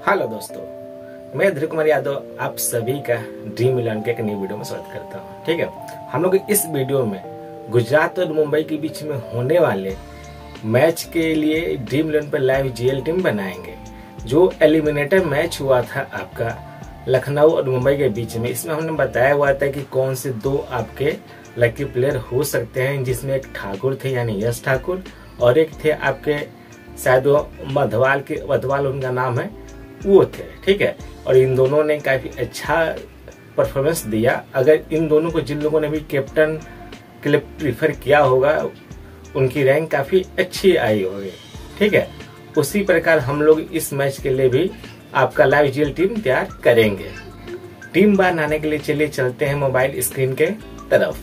Hello दोस्तों, मैं ध्रुव कुमार यादव आप सभी का ड्रीम 11 के एक नई वीडियो में स्वागत करता हूं। ठीक है, हम लोग इस वीडियो में गुजरात और मुंबई के बीच में होने वाले मैच के लिए ड्रीम 11 पर लाइव जीएल टीम बनाएंगे। जो एलिमिनेटर मैच हुआ था आपका लखनऊ और मुंबई के बीच में, इसमें हमने बताया हुआ था कि कौन से दो आपके लकी प्लेयर हो सकते हैं, जिसमें एक ठाकुर थे यानी यश ठाकुर और एक थे आपके शायद वो मधवाल उनका नाम है, वो थे। ठीक है, और इन दोनों ने काफी अच्छा परफॉर्मेंस दिया। अगर इन दोनों को जिन लोगों ने भी कैप्टन के लिए प्रीफर किया होगा उनकी रैंक काफी अच्छी आई होगी। ठीक है, उसी प्रकार हम लोग इस मैच के लिए भी आपका लाइव जीएल टीम तैयार करेंगे। टीम बनाने के लिए चलिए चलते हैं मोबाइल स्क्रीन के तरफ।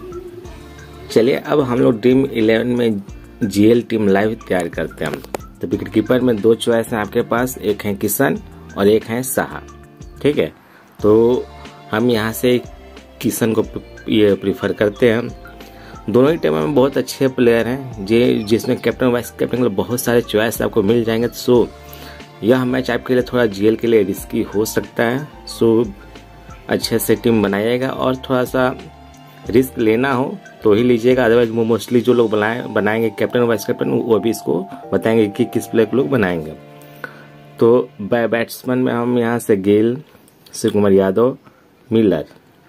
चलिए अब हम लोग ड्रीम 11 में जीएल टीम लाइव तैयार करते हैं। तो विकेट कीपर में दो चॉइस हैं आपके पास, एक है किशन और एक है साहा। ठीक है, तो हम यहाँ से किशन को ये प्रीफर करते हैं। दोनों ही टीम में बहुत अच्छे प्लेयर हैं जिसमें कैप्टन वाइस कैप्टन के लिए बहुत सारे चॉइस आपको मिल जाएंगे। सो यह मैच आपके लिए थोड़ा जीएल के लिए रिस्की हो सकता है। सो अच्छे से टीम बनाइएगा और थोड़ा सा रिस्क लेना हो तो ही लीजिएगा, अदरवाइज मोस्टली जो लोग बनाएंगे कैप्टन वाइस कैप्टन वो भी इसको बताएंगे कि किस प्लेयर को लोग बनाएंगे। तो बैट्समैन में हम यहाँ से गेल, सूर्य कुमार यादव, मिलर।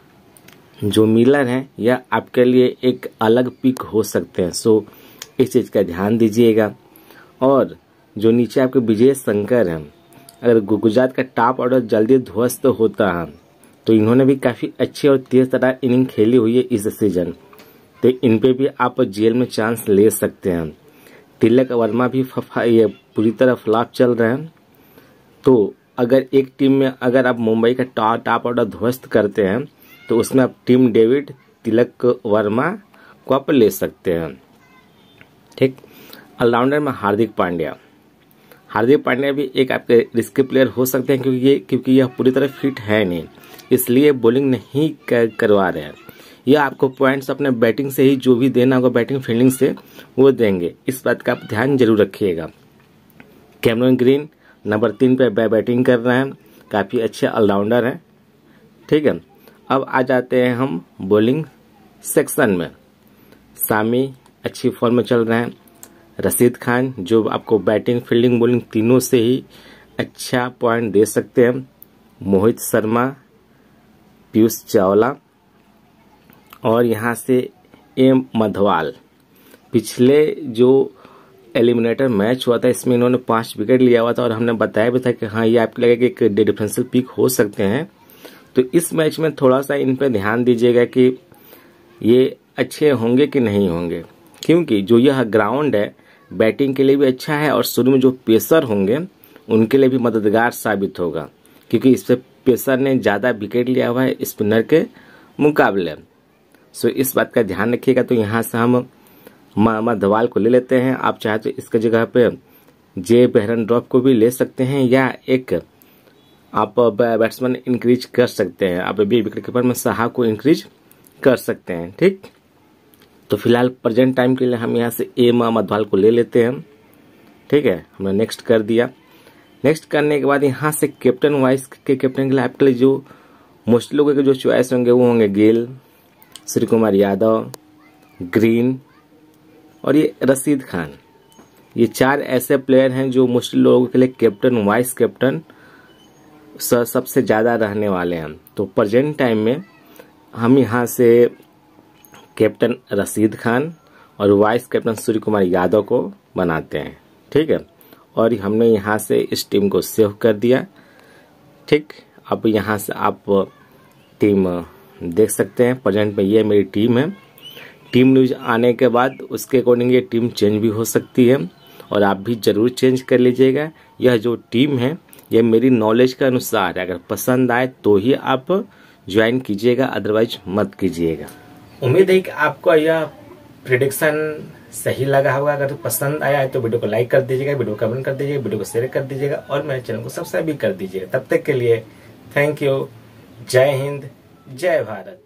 जो मिलर हैं यह आपके लिए एक अलग पिक हो सकते हैं, सो इस चीज़ का ध्यान दीजिएगा। और जो नीचे आपके विजय शंकर हैं, अगर गुजरात का टॉप ऑर्डर जल्दी ध्वस्त होता है तो इन्होंने भी काफ़ी अच्छी और तेज तरह इनिंग खेली हुई है इस सीजन, तो इन पे भी आप जेल में चांस ले सकते हैं। तिलक वर्मा भी ये पूरी तरह फ्लॉप चल रहे हैं। तो अगर एक टीम में अगर आप मुंबई का टॉप ऑर्डर ध्वस्त करते हैं तो उसमें आप टीम डेविड, तिलक वर्मा को आप ले सकते हैं। ठीक, ऑलराउंडर में हार्दिक पांड्या भी एक आपके रिस्की प्लेयर हो सकते हैं क्योंकि यह पूरी तरह फिट है नहीं, इसलिए बॉलिंग नहीं करवा रहे हैं। यह आपको पॉइंट्स अपने बैटिंग से ही जो भी देना होगा, बैटिंग फील्डिंग से वो देंगे, इस बात का आप ध्यान जरूर रखिएगा। कैमरन ग्रीन नंबर 3 पे बैटिंग कर रहे हैं, काफ़ी अच्छे ऑलराउंडर हैं। ठीक है, अब आ जाते हैं हम बॉलिंग सेक्शन में। सामी अच्छी फॉर्म में चल रहे हैं। रशीद खान जो आपको बैटिंग फील्डिंग बॉलिंग तीनों से ही अच्छा पॉइंट दे सकते हैं। मोहित शर्मा, पीयूष चावला और यहाँ से एम मधवाल। पिछले जो एलिमिनेटर मैच हुआ था इसमें इन्होंने 5 विकेट लिया हुआ था और हमने बताया भी था कि हाँ ये आपके लगे कि एक डिफरेंशियल पिक हो सकते हैं। तो इस मैच में थोड़ा सा इन पे ध्यान दीजिएगा कि ये अच्छे होंगे कि नहीं होंगे, क्योंकि जो यह ग्राउंड है बैटिंग के लिए भी अच्छा है और शुरू में जो पेसर होंगे उनके लिए भी मददगार साबित होगा, क्योंकि इस पे पेसर ने ज़्यादा विकेट लिया हुआ है स्पिनर के मुकाबले। सो इस बात का ध्यान रखिएगा। तो यहाँ से हम मधवाल को ले लेते हैं। आप चाहे तो इसके जगह पे जे बेहरन ड्रॉप को भी ले सकते हैं या एक आप बैट्समैन इंक्रीज कर सकते हैं। आप अभी विकेट कीपर में साहा को इंक्रीज कर सकते हैं। ठीक, तो फिलहाल प्रेजेंट टाइम के लिए हम यहाँ से ए मधवाल को ले लेते हैं। ठीक है, हमने नेक्स्ट कर दिया। नेक्स्ट करने के बाद यहाँ से कैप्टन वाइस के कैप्टन के लिए आपके लिए जो मोस्ट लोगों के जो चॉइस होंगे वो होंगे गेल, सूर्य कुमार यादव, ग्रीन और ये रशीद खान। ये 4 ऐसे प्लेयर हैं जो मोस्ट लोगों के लिए कैप्टन वाइस कैप्टन सबसे ज़्यादा रहने वाले हैं। तो प्रेजेंट टाइम में हम यहाँ से कैप्टन रशीद खान और वाइस कैप्टन सूर्य कुमार यादव को बनाते हैं। ठीक है, और हमने यहाँ से इस टीम को सेव कर दिया। ठीक, अब यहाँ से आप टीम देख सकते हैं। प्रेजेंट में ये मेरी टीम है। टीम न्यूज आने के बाद उसके अकॉर्डिंग ये टीम चेंज भी हो सकती है और आप भी जरूर चेंज कर लीजिएगा। यह जो टीम है ये मेरी नॉलेज के अनुसार है, अगर पसंद आए तो ही आप ज्वाइन कीजिएगा, अदरवाइज मत कीजिएगा। उम्मीद है कि आपको यह प्रेडिक्शन सही लगा होगा। अगर तो पसंद आया है तो वीडियो को लाइक कर दीजिएगा, वीडियो को कमेंट कर दीजिएगा, वीडियो को शेयर कर दीजिएगा और मेरे चैनल को सब्सक्राइब भी कर दीजिएगा। तब तक के लिए थैंक यू। जय हिंद, जय भारत।